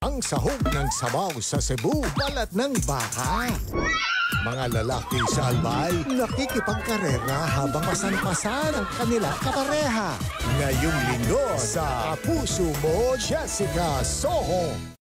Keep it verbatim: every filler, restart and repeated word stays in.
Ang sahog ng sabaw sa Cebu, balat ng baka. Mga lalaki sa Albay, nakikipagkarera habang pasan-pasan ang kanilang kapareha. Ngayong linggo sa Puso Mo, Jessica Soho.